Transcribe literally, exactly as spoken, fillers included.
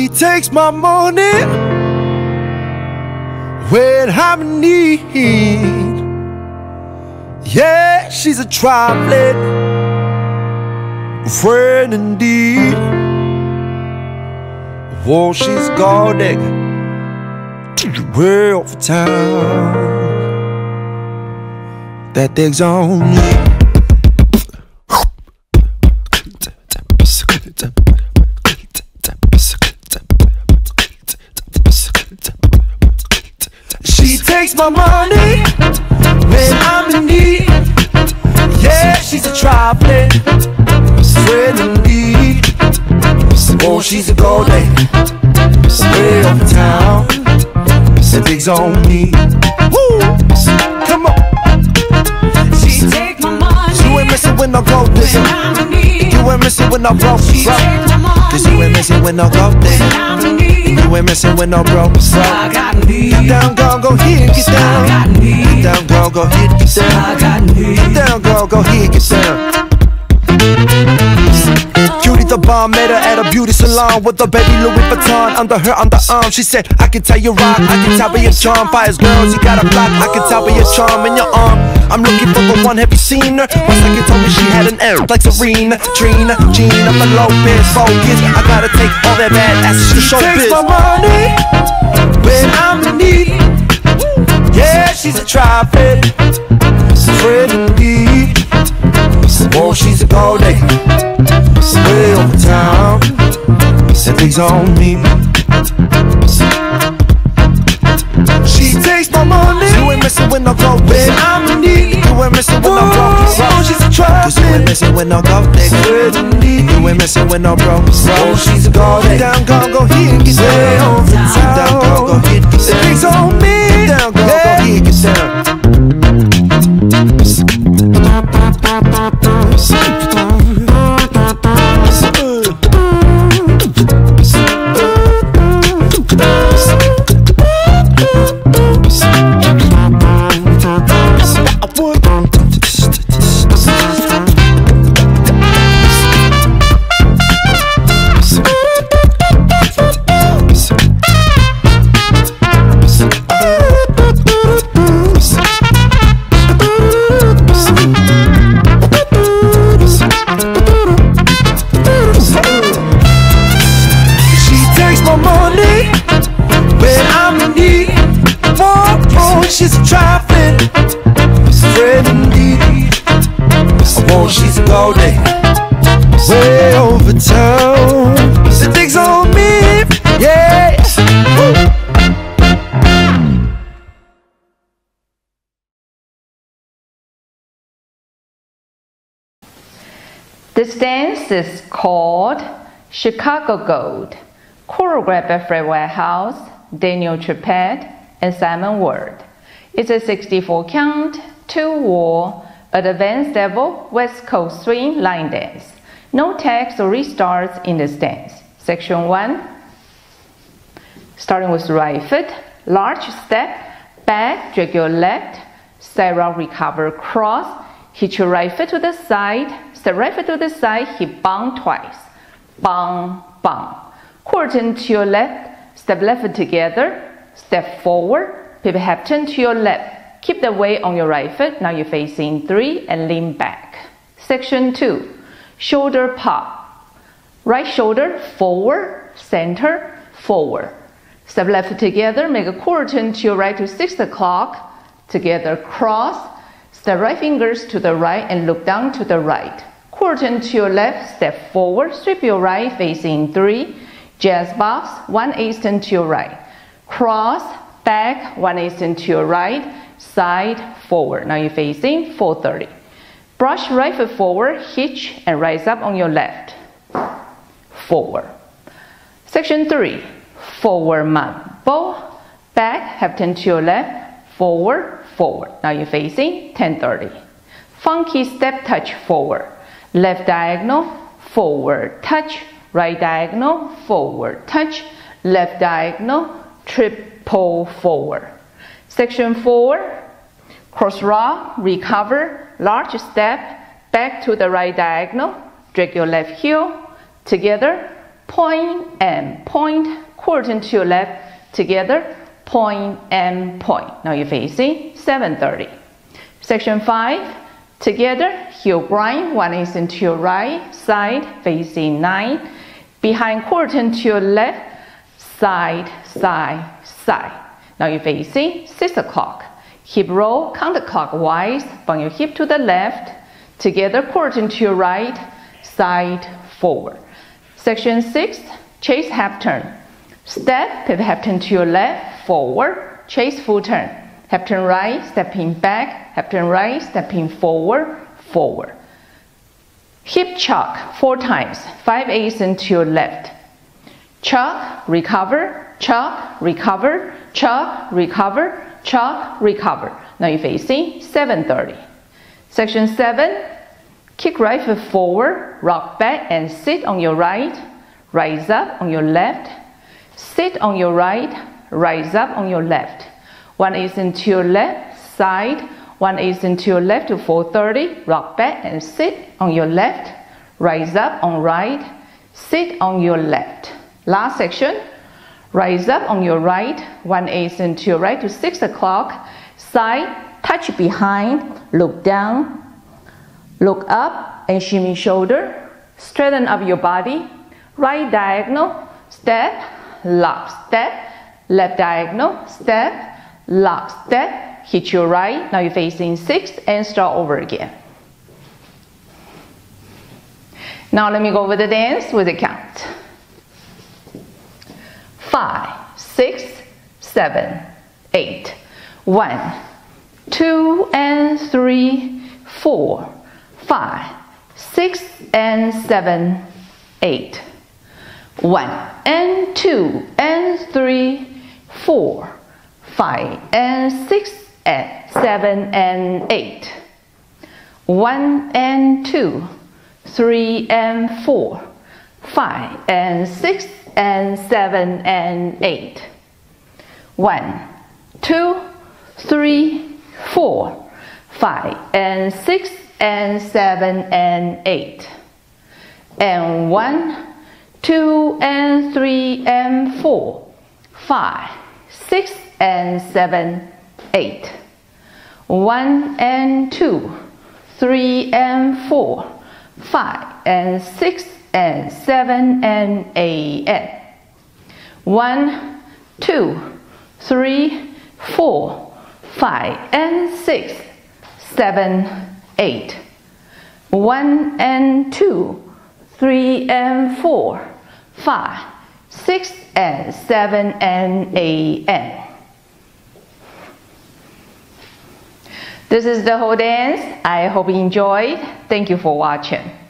takes my money when I'm in need. Yeah, she's a traveling friend indeed. Oh, she's guarding way off town. That thing's on me. She takes my money when I'm in need. Yeah, she's a traveling friend indeed. Oh, she's a gold lady way over town. The thing's on me. Woo! Come on. She take my money. You ain't missing when I go digging. You ain't missing when I broke. Cause you ain't missing when I go digging. You ain't missing when I broke. Get down, girl, go here, get down. Get down, girl, go here, get down. Get down, girl, go here, get down. Cutie the bomb, met her at a beauty salon with a baby Louis Vuitton under her underarm. She said, I can tell you rock, I can tell by your charm. Fires girls, you got a block, I can tell by your charm in your arm. I'm looking for the one, have you seen her? My second told me she had an air like Serena, Trina, Gina, I'm a Lopez, focus. I gotta take all that bad ass to show biz. She takes my money when I'm in need. Yeah, she's a traffic friend indeed. Oh, she's a gold lady way over town. That thing's on me. She takes my money. You ain't missing when I go when I'm in need. You ain't missing when I'm broke. Oh, she's a trap. Cause you ain't missing when I go nigga. You ain't missing when I'm broke. Oh, she's a gold lady. Down, go, go here and get down. Over town. Down, go, go here and get down. That thing's on me. Down, go, go here and get down. She's a traveling friend indeed. Oh, she's a gold lady way over town. The thing's on me, yeah. Woo. This dance is called Chicago Gold, choreographed by Fred Whitehouse, Daniel Trippett, and Simon Ward. It's a sixty-four count, two-wall, advanced level West Coast swing line dance. No tags or restarts in this dance. Section one, starting with right foot, large step, back, drag your left, side rock, recover, cross, hit your right foot to the side, step right foot to the side, hit bang twice, bang, bang. Quarter turn to your left, step left foot together, step forward, pivot half turn to your left. Keep the weight on your right foot. Now you're facing three and lean back. Section two, shoulder pop. Right shoulder forward, center, forward. Step left foot together, make a quarter turn to your right to six o'clock. Together, cross. Step right fingers to the right and look down to the right. Quarter turn to your left, step forward, sweep your right, facing three. Jazz box, one eighth turn to your right. Cross, back, one eighth turn to your right, side, forward. Now you're facing four thirty. Brush right foot forward, hitch, and rise up on your left. Forward. Section three, forward mambo. Back, half turn to your left, forward, forward. Now you're facing ten thirty. Funky step touch forward. Left diagonal, forward touch. Right diagonal, forward touch. Left diagonal, triple forward. Section four, cross rock, recover, large step, back to the right diagonal, drag your left heel, together, point and point, quarter turn to your left, together, point and point. Now you're facing seven thirty. Section five, together, heel grind, one is into your right side, facing nine, behind quarter turn to your left, side, side, side. Now you're facing six o'clock. Hip roll counterclockwise, bring your hip to the left, together, quarter turn to your right, side, forward. Section six, chase half turn. Step, pivot half turn to your left, forward, chase full turn. Half turn right, stepping back, half turn right, stepping forward, forward. Hip chuck four times, five eighths into your left. Chuck, recover, chuck, recover, chuck, recover, chuck, recover. Now you're facing seven thirty. Section seven, kick right foot forward, rock back and sit on your right, rise up on your left, sit on your right, rise up on your left. One is into your left side, one is into your left to four thirty, rock back and sit on your left, rise up on right, sit on your left. Last section, rise up on your right, one is into your right to six o'clock, side, touch behind, look down, look up and shimmy shoulder, straighten up your body, right diagonal, step, lock, step, left diagonal, step, lock, step, hit your right, now you're facing six and start over again. Now let me go over the dance with the count. Five, six, seven, eight. One, two and three, four, five, six and seven, eight. One and two and three, four, five and six and seven and eight. One and two, three and four, five and six and seven and eight. One, two, three, four, five and six and seven and eight. And one, two and three and four, five, six and seven, eight. One and two, three and four, five and six and seven and eight. And one, two, three, four, five and six, seven, eight. One and two, three and four, five, six and seven and eight. And this is the whole dance. I hope you enjoyed. Thank you for watching.